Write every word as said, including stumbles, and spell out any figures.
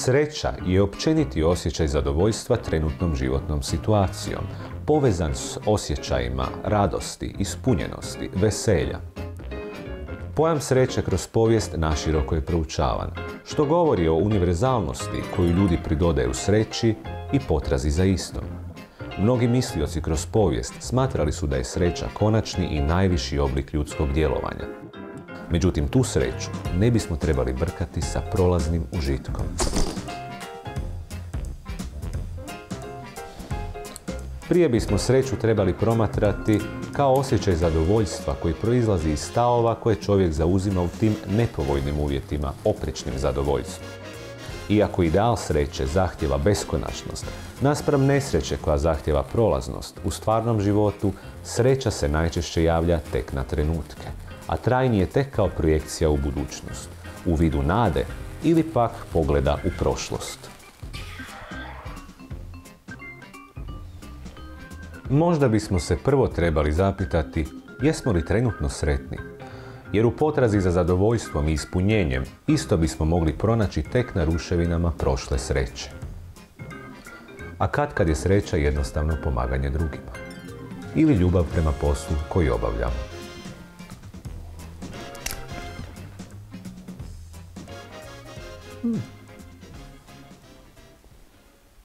Sreća je općeniti osjećaj zadovoljstva trenutnom životnom situacijom, povezan s osjećajima radosti, ispunjenosti, veselja. Pojam sreće kroz povijest naširoko je proučavan, što govori o univerzalnosti koju ljudi pridodaju sreći i potrazi za istom. Mnogi mislioci kroz povijest smatrali su da je sreća konačni i najviši oblik ljudskog djelovanja. Međutim, tu sreću ne bismo trebali brkati sa prolaznim užitkom. Prije bismo sreću trebali promatrati kao osjećaj zadovoljstva koji proizlazi iz stavova koje čovjek zauzima u tim nepovoljnim uvjetima, oprečnim zadovoljstvom. Iako ideal sreće zahtjeva beskonačnost, naspram nesreće koja zahtjeva prolaznost, u stvarnom životu sreća se najčešće javlja tek na trenutke, a trajni je tek kao projekcija u budućnost, u vidu nade ili pak pogleda u prošlost. Možda bismo se prvo trebali zapitati jesmo li trenutno sretni, jer u potrazi za zadovoljstvom i ispunjenjem isto bismo mogli pronaći tek na ruševinama prošle sreće. A katkad je sreća jednostavno pomaganje drugima ili ljubav prema poslu koji obavljamo. Hmm.